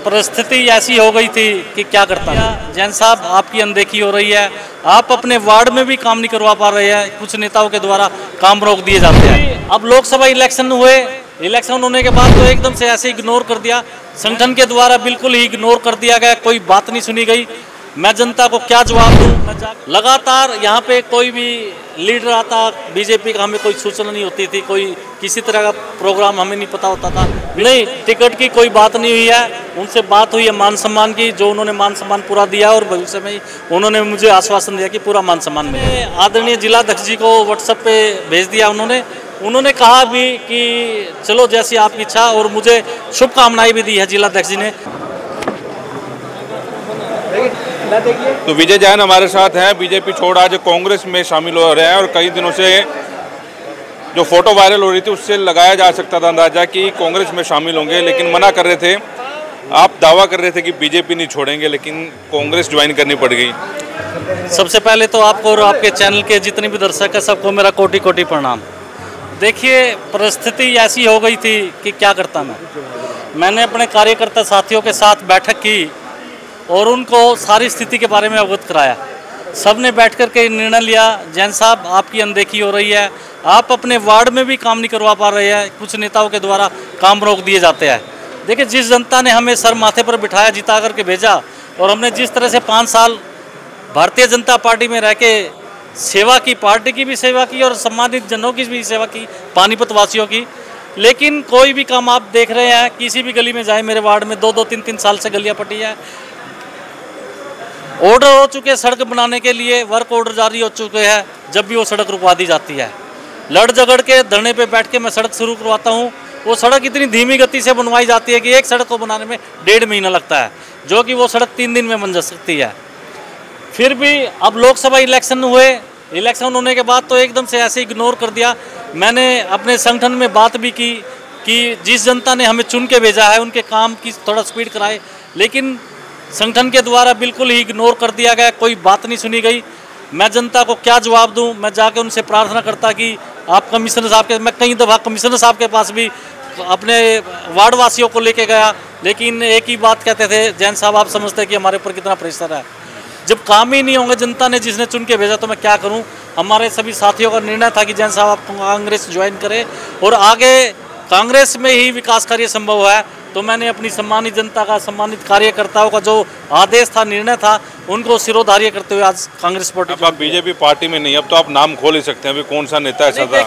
परिस्थिति ऐसी हो गई थी कि क्या करता। जैन साहब, आपकी अनदेखी हो रही है, आप अपने वार्ड में भी काम नहीं करवा पा रहे हैं, कुछ नेताओं के द्वारा काम रोक दिए जाते हैं। अब लोकसभा इलेक्शन हुए, इलेक्शन होने के बाद तो एकदम से ऐसे इग्नोर कर दिया, संगठन के द्वारा बिल्कुल ही इग्नोर कर दिया गया, कोई बात नहीं सुनी गई। मैं जनता को क्या जवाब दूं? लगातार यहाँ पे कोई भी लीडर आता, बीजेपी का हमें कोई सूचना नहीं होती थी, कोई किसी तरह का प्रोग्राम हमें नहीं पता होता था। नहीं, टिकट की कोई बात नहीं हुई है, उनसे बात हुई है मान सम्मान की, जो उन्होंने मान सम्मान पूरा दिया और भविष्य में उन्होंने मुझे आश्वासन दिया कि पूरा मान सम्मान मिलेगा। आदरणीय जिलाध्यक्ष जी को व्हाट्सएप पे भेज दिया उन्होंने कहा भी कि चलो जैसी आपकी इच्छा, और मुझे शुभकामनाएं भी दी है जिलाध्यक्ष जी ने। तो विजय जैन हमारे साथ हैं, बीजेपी छोड़ आज कांग्रेस में शामिल हो रहे हैं, और कई दिनों से जो फोटो वायरल हो रही थी उससे लगाया जा सकता था अंदाजा कि कांग्रेस में शामिल होंगे, लेकिन मना कर रहे थे। आप दावा कर रहे थे कि बीजेपी नहीं छोड़ेंगे, लेकिन कांग्रेस ज्वाइन करनी पड़ गई। सबसे पहले तो आपको और आपके चैनल के जितने भी दर्शक हैं सबको मेरा कोटि कोटि प्रणाम। देखिए, परिस्थिति ऐसी हो गई थी कि क्या करता मैंने अपने कार्यकर्ता साथियों के साथ बैठक की और उनको सारी स्थिति के बारे में अवगत कराया। सब ने बैठ कर के निर्णय लिया, जैन साहब आपकी अनदेखी हो रही है, आप अपने वार्ड में भी काम नहीं करवा पा रहे हैं, कुछ नेताओं के द्वारा काम रोक दिए जाते हैं। देखिए, जिस जनता ने हमें सर माथे पर बिठाया, जिता करके भेजा, और हमने जिस तरह से 5 साल भारतीय जनता पार्टी में रह के सेवा की, पार्टी की भी सेवा की और सम्मानित जनों की भी सेवा की, पानीपत वासियों की, लेकिन कोई भी काम आप देख रहे हैं, किसी भी गली में जाए, मेरे वार्ड में 2-2, 3-3 साल से गलियाँ पटी है। ऑर्डर हो चुके सड़क बनाने के लिए, वर्क ऑर्डर जारी हो चुके हैं, जब भी वो सड़क रुकवा दी जाती है। लड़ झगड़ के धरने पे बैठ के मैं सड़क शुरू करवाता हूँ, वो सड़क इतनी धीमी गति से बनवाई जाती है कि एक सड़क को बनाने में 1.5 महीना लगता है, जो कि वो सड़क 3 दिन में बन जा सकती है। फिर भी अब लोकसभा इलेक्शन हुए, इलेक्शन होने के बाद तो एकदम से ऐसे इग्नोर कर दिया। मैंने अपने संगठन में बात भी की कि जिस जनता ने हमें चुन के भेजा है उनके काम की थोड़ा स्पीड कराए, लेकिन संगठन के द्वारा बिल्कुल ही इग्नोर कर दिया गया, कोई बात नहीं सुनी गई। मैं जनता को क्या जवाब दूं? मैं जाके उनसे प्रार्थना करता कि आप कमिश्नर साहब के, मैं कई दफ़ा कमिश्नर साहब के पास भी अपने वार्ड वासियों को लेके गया, लेकिन एक ही बात कहते थे, जैन साहब आप समझते हैं कि हमारे ऊपर कितना प्रेशर है। जब काम ही नहीं होंगे, जनता ने जिसने चुन के भेजा, तो मैं क्या करूँ? हमारे सभी साथियों का निर्णय था कि जैन साहब आप कांग्रेस ज्वाइन करें और आगे कांग्रेस में ही विकास कार्य संभव है। तो मैंने अपनी सम्मानित जनता का, सम्मानित कार्यकर्ताओं का जो आदेश था, निर्णय था, उनको सिरोधार्य करते हुए आज कांग्रेस पार्टी। अब आप बीजेपी पार्टी में नहीं, अब तो आप नाम खोल ही सकते हैं, अभी कौन सा नेता ऐसा था?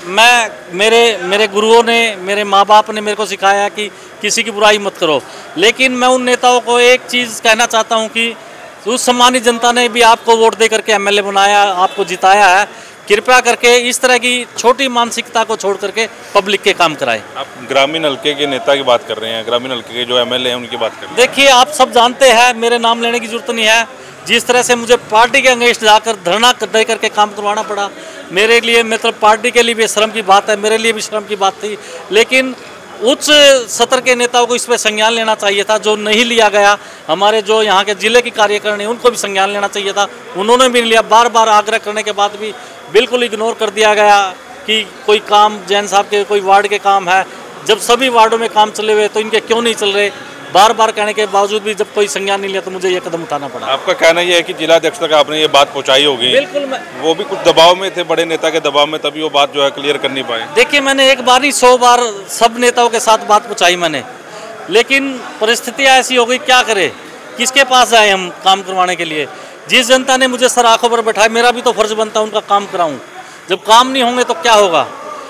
देखिए, मेरे गुरुओं ने, मेरे माँ बाप ने मेरे को सिखाया कि किसी की बुराई मत करो, लेकिन मैं उन नेताओं को एक चीज़ कहना चाहता हूँ कि उस सम्मानित जनता ने भी आपको वोट दे करके MLA बनाया, आपको जिताया है, कृपया करके इस तरह की छोटी मानसिकता को छोड़ करके पब्लिक के काम कराएं। आप ग्रामीण हल्के के नेता की बात कर रहे हैं, ग्रामीण हल्के के जो MLA हैं उनकी बात कर रहे हैं। देखिए, आप सब जानते हैं, मेरे नाम लेने की जरूरत नहीं है, जिस तरह से मुझे पार्टी के अगेंस्ट जाकर धरना दे करके काम करवाना पड़ा, मेरे लिए, मतलब पार्टी के लिए भी शर्म की बात है, मेरे लिए भी शर्म की बात थी, लेकिन उच्च सत्र के नेताओं को इस पर संज्ञान लेना चाहिए था, जो नहीं लिया गया। हमारे जो यहाँ के जिले के कार्यकर्ता उनको भी संज्ञान लेना चाहिए था, उन्होंने भी नहीं लिया। बार बार आग्रह करने के बाद भी बिल्कुल इग्नोर कर दिया गया कि कोई काम जैन साहब के, कोई वार्ड के काम है, जब सभी वार्डों में काम चले हुए तो इनके क्यों नहीं चल रहे? बार बार कहने के बावजूद भी जब कोई संज्ञान नहीं लिया तो मुझे ये कदम उठाना पड़ा। आपका कहना यह है कि जिलाध्यक्ष तक आपने ये बात पहुंचाई होगी? बिल्कुल, वो भी कुछ दबाव में थे, बड़े नेता के दबाव में, तभी वो बात जो है क्लियर कर नहीं पाए। देखिए, मैंने एक बार नहीं 100 बार सब नेताओं के साथ बात पहुँचाई मैंने, लेकिन परिस्थितियाँ ऐसी हो गई, क्या करे, किसके पास जाए हम काम करवाने के लिए? जिस जनता ने मुझे सर आँखों पर बैठाया, मेरा भी तो फर्ज बनता है उनका काम कराऊँ। जब काम नहीं होंगे तो क्या होगा?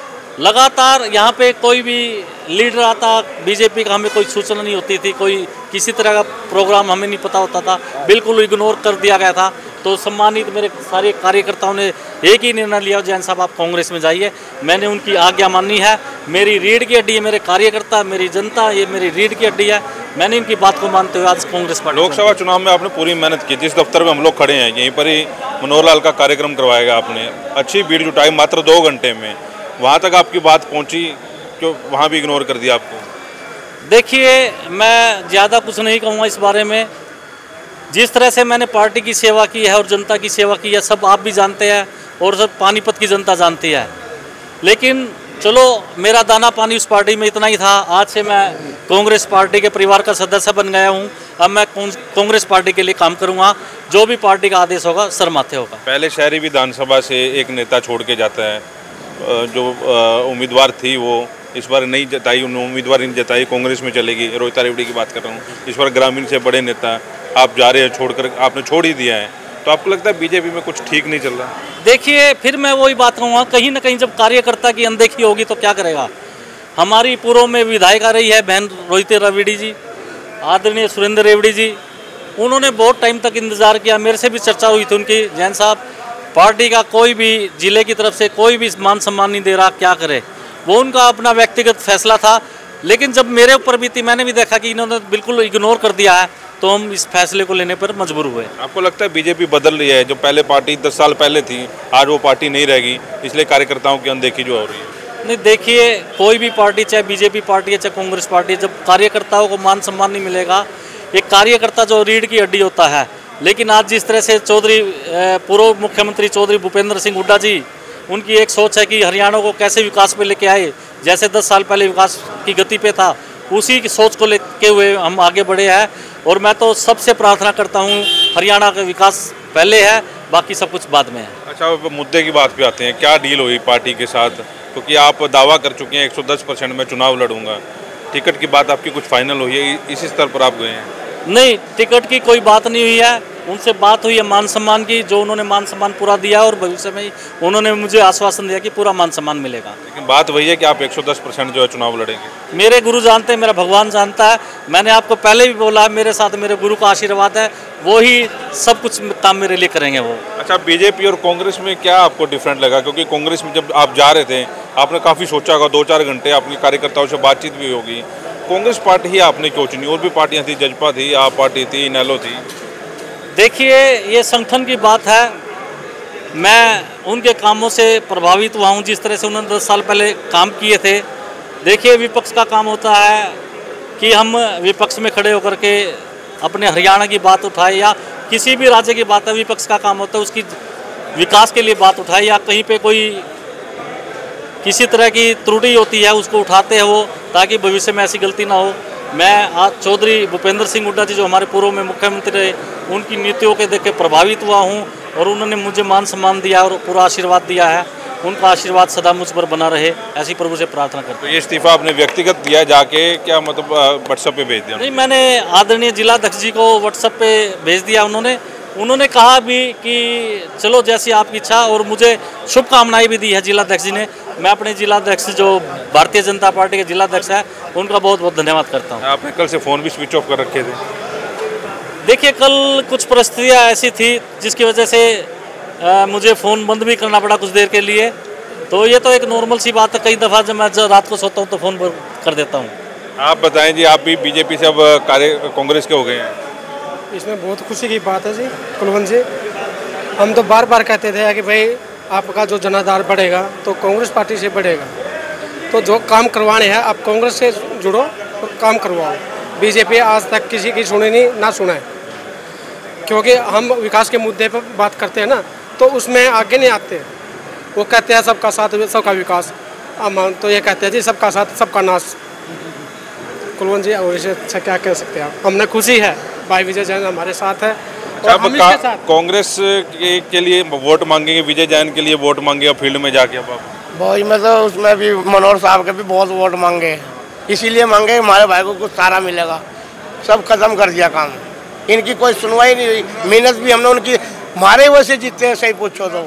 लगातार यहाँ पे कोई भी लीडर आता, बीजेपी का हमें कोई सूचना नहीं होती थी, कोई किसी तरह का प्रोग्राम हमें नहीं पता होता था, बिल्कुल इग्नोर कर दिया गया था। तो सम्मानित मेरे सारे कार्यकर्ताओं ने एक ही निर्णय लिया, जैन साहब आप कांग्रेस में जाइए। मैंने उनकी आज्ञा मानी है, मेरी रीढ़ की हड्डी है, मेरे कार्यकर्ता, मेरी जनता, ये मेरी रीढ़ की हड्डी है। मैंने इनकी बात को मानते हुए आज कांग्रेस पार्टी। लोकसभा चुनाव में आपने पूरी मेहनत की, जिस दफ्तर में हम लोग खड़े हैं यहीं पर ही मनोहर लाल का कार्यक्रम करवाएगा आपने, अच्छी भीड़ जुटाई मात्र 2 घंटे में, वहाँ तक आपकी बात पहुँची, क्यों वहाँ भी इग्नोर कर दिया आपको? देखिए, मैं ज़्यादा कुछ नहीं कहूँगा इस बारे में। जिस तरह से मैंने पार्टी की सेवा की है और जनता की सेवा की है, सब आप भी जानते हैं और सब पानीपत की जनता जानती है। लेकिन चलो मेरा दाना पानी उस पार्टी में इतना ही था। आज से मैं कांग्रेस पार्टी के परिवार का सदस्य बन गया हूँ। अब मैं कांग्रेस पार्टी के लिए काम करूँगा, जो भी पार्टी का आदेश होगा सर माथे होगा। पहले शहरी विधानसभा से एक नेता छोड़ के जाता है, जो उम्मीदवार थी वो इस बार नहीं जताई, उन्होंने उम्मीदवार नहीं जताई, कांग्रेस में चलेगी। रोहिता रेवड़ी की बात कर रहा हूँ। इस बार ग्रामीण से बड़े नेता आप जा रहे हैं, छोड़कर आपने छोड़ ही दिया है, तो आपको लगता है बीजेपी में कुछ ठीक नहीं चल रहा? देखिए, फिर मैं वही बात कहूँगा, कहीं ना कहीं जब कार्यकर्ता की अनदेखी होगी तो क्या करेगा। हमारी पूर्व में विधायिका रही है बहन रोहिता रेवड़ी जी, आदरणीय सुरेंद्र रेवड़ी जी, उन्होंने बहुत टाइम तक इंतजार किया। मेरे से भी चर्चा हुई थी उनकी, जैन साहब पार्टी का कोई भी जिले की तरफ से कोई भी मान सम्मान नहीं दे रहा, क्या करे। वो उनका अपना व्यक्तिगत फैसला था, लेकिन जब मेरे ऊपर भी थी मैंने भी देखा कि इन्होंने बिल्कुल इग्नोर कर दिया है, तो हम इस फैसले को लेने पर मजबूर हुए। आपको लगता है बीजेपी बदल रही है? जो पहले पार्टी 10 साल पहले थी, आज वो पार्टी नहीं रहेगी, इसलिए कार्यकर्ताओं की अनदेखी जो हो रही है? नहीं, देखिए, कोई भी पार्टी, चाहे बीजेपी पार्टी है चाहे कांग्रेस पार्टी है, जब कार्यकर्ताओं को मान सम्मान नहीं मिलेगा, एक कार्यकर्ता जो रीढ़ की हड्डी होता है। लेकिन आज जिस तरह से पूर्व मुख्यमंत्री चौधरी भूपेंद्र सिंह हुड्डा जी, उनकी एक सोच है कि हरियाणा को कैसे विकास पे लेके आए, जैसे 10 साल पहले विकास की गति पे था, उसी की सोच को लेके हुए हम आगे बढ़े हैं। और मैं तो सबसे प्रार्थना करता हूँ, हरियाणा का विकास पहले है, बाकी सब कुछ बाद में है। अच्छा, मुद्दे की बात पे आते हैं, क्या डील हुई पार्टी के साथ? क्योंकि आप दावा कर चुके हैं 110% में चुनाव लड़ूंगा, टिकट की बात आपकी कुछ फाइनल हुई है? इसी स्तर पर आप गए हैं? नहीं, टिकट की कोई बात नहीं हुई है। उनसे बात हुई है मान सम्मान की, जो उन्होंने मान सम्मान पूरा दिया, और भविष्य में उन्होंने मुझे आश्वासन दिया कि पूरा मान सम्मान मिलेगा। लेकिन बात वही है कि आप 110% जो है चुनाव लड़ेंगे। मेरे गुरु जानते हैं, मेरा भगवान जानता है। मैंने आपको पहले भी बोला, मेरे साथ मेरे गुरु का आशीर्वाद है, वो ही सब कुछ काम मेरे लिए करेंगे वो। अच्छा, बीजेपी और कांग्रेस में क्या आपको डिफरेंट लगा? क्योंकि कांग्रेस में जब आप जा रहे थे, आपने काफ़ी सोचा होगा, 2-4 घंटे अपने कार्यकर्ताओं से बातचीत भी होगी। कांग्रेस पार्टी ही आपने क्यों चुनी? और भी पार्टियाँ थी, जजपा थी, आप पार्टी थी, इनेलो थी। देखिए, ये संगठन की बात है। मैं उनके कामों से प्रभावित हुआ हूँ, जिस तरह से उन्होंने 10 साल पहले काम किए थे। देखिए, विपक्ष का काम होता है कि हम विपक्ष में खड़े होकर के अपने हरियाणा की बात उठाए, या किसी भी राज्य की बात है, विपक्ष का काम होता है उसकी विकास के लिए बात उठाए, या कहीं पे कोई किसी तरह की त्रुटि होती है उसको उठाते हैं वो, ताकि भविष्य में ऐसी गलती ना हो। मैं आज चौधरी भूपेंद्र सिंह हुड्डा जी, जो हमारे पूर्व में मुख्यमंत्री रहे, उनकी नीतियों के देख के प्रभावित हुआ हूँ, और उन्होंने मुझे मान सम्मान दिया और पूरा आशीर्वाद दिया है। उनका आशीर्वाद सदा मुझ पर बना रहे, ऐसी प्रभु से प्रार्थना करता हूँ। तो ये इस्तीफा आपने व्यक्तिगत दिया जाके, क्या मतलब व्हाट्सएप पे भेज दिया? नहीं, मैंने आदरणीय जिलाध्यक्ष जी को व्हाट्सएप पे भेज दिया। उन्होंने कहा भी कि चलो जैसी आपकी इच्छा, और मुझे शुभकामनाएं भी दी है जिलाध्यक्ष जी ने। मैं अपने जिलाध्यक्ष, जो भारतीय जनता पार्टी के जिलाध्यक्ष है, उनका बहुत बहुत धन्यवाद करता हूँ। आपने कल से फ़ोन भी स्विच ऑफ कर रखे थे? देखिए, कल कुछ परिस्थितियाँ ऐसी थी जिसकी वजह से मुझे फ़ोन बंद भी करना पड़ा कुछ देर के लिए। तो ये तो एक नॉर्मल सी बात है, कई दफ़ा जब मैं रात को सोता हूँ तो फ़ोन कर देता हूँ। आप बताएं जी, आप भी बीजेपी से अब कांग्रेस के हो गए हैं? इसमें बहुत खुशी की बात है जी कुलवंत जी। हम तो बार बार कहते थे कि भाई आपका जो जनाधार बढ़ेगा तो कांग्रेस पार्टी से बढ़ेगा, तो जो काम करवाने हैं आप कांग्रेस से जुड़ो और काम करवाओ। बीजेपी आज तक किसी की सुने नहीं, ना सुना है, क्योंकि हम विकास के मुद्दे पर बात करते हैं ना, तो उसमें आगे नहीं आते। वो कहते हैं सबका साथ सबका विकास, हम तो ये कहते हैं जी सबका साथ सबका नाश। कुलवंत जी, और इसे अच्छा क्या कह सकते हैं आप। हमने खुशी है, भाई विजय जैन हमारे साथ है। कांग्रेस के लिए वोट मांगेंगे, विजय जैन के लिए वोट मांगे फील्ड में जाके? अब बहुत में तो उसमें भी मनोहर साहब के भी बहुत वोट मांगे, इसीलिए मांगे हमारे भाई को कुछ सारा मिलेगा। सब खत्म कर दिया काम, इनकी कोई सुनवाई नहीं हुई। मेहनत भी हमने उनकी, हमारे वजह से जीते हैं, सही पूछो तो।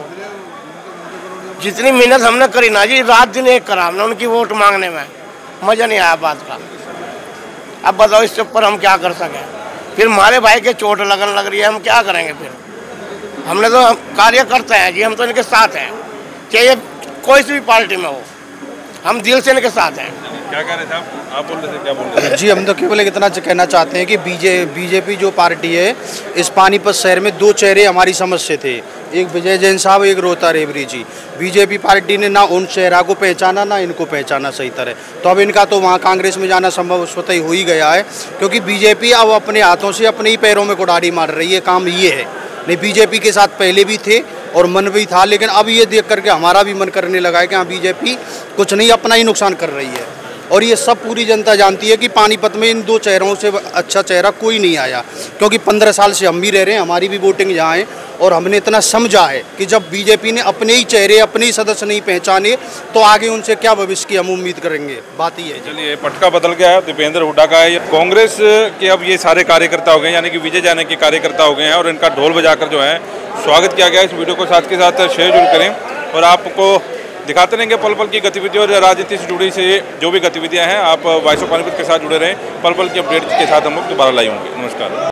जितनी मेहनत हमने करी ना जी, रात दिन एक करा हमने उनकी वोट मांगने में, मज़ा नहीं आया बात का। अब बताओ इससे ऊपर हम क्या कर सकें? फिर हमारे भाई के चोट लगन लग रही है, हम क्या करेंगे फिर? हमने तो कार्य करते हैं जी, हम तो इनके साथ हैं, चाहे कोई सी भी पार्टी में हो, हम दिल से इनके साथ हैं। क्या कह रहे थे आप बोल रहे थे, क्या बोल रहे थे? जी, हम तो केवल इतना कहना चाहते हैं कि बीजेपी जो पार्टी है, इस पानीपत शहर में 2 चेहरे हमारी समझ से थे, एक विजय जैन साहब, एक रोहिता रेवड़ी जी। बीजेपी पार्टी ने ना उन चेहरा को पहचाना, ना इनको पहचाना सही तरह, तो अब इनका तो वहाँ कांग्रेस में जाना संभव स्वतः ही हो ही गया है, क्योंकि बीजेपी अब अपने हाथों से अपने ही पैरों में कुल्हाड़ी मार रही है। काम ये है नहीं, बीजेपी के साथ पहले भी थे और मन भी था, लेकिन अब ये देख करके हमारा भी मन करने लगा है कि हाँ बीजेपी कुछ नहीं अपना ही नुकसान कर रही है। और ये सब पूरी जनता जानती है कि पानीपत में इन दो चेहरों से अच्छा चेहरा कोई नहीं आया, क्योंकि 15 साल से हम भी रह रहे हैं, हमारी भी वोटिंग यहाँ है और हमने इतना समझा है कि जब बीजेपी ने अपने ही चेहरे अपने ही सदस्य नहीं पहचाने तो आगे उनसे क्या भविष्य की हम उम्मीद करेंगे। बात ही है। चलिए, पटका बदल गया है, दीपेंद्र हुड्डा का है। कांग्रेस के अब ये सारे कार्यकर्ता हो गए, यानी कि विजय जाने के कार्यकर्ता हो गए हैं और इनका ढोल बजाकर जो है स्वागत किया गया। इस वीडियो को साथ के साथ शेयर जरूर करें और आपको दिखाते रहेंगे पल पल की गतिविधियों और राजनीति से जुड़ी से जो भी गतिविधियां हैं। आप वॉइस ऑफ पानीपत के साथ जुड़े रहें, पल पल की अपडेट के साथ हम लोग दोबारा लाए होंगे। नमस्कार।